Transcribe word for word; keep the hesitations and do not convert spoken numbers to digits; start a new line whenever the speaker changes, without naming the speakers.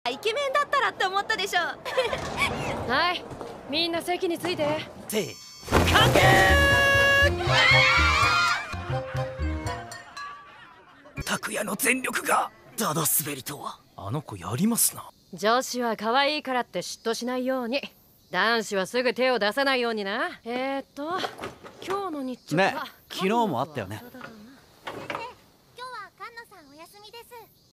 イケメンだったらって思ったでしょ。
はい、みんな席について。
てかけー拓也の全力がダダ滑りとは。あの子やりますな。
女子は可愛いからって嫉妬しないように、男子はすぐ手を出さないようにな。えーっと今日の日中は
ね、昨日もあったよね。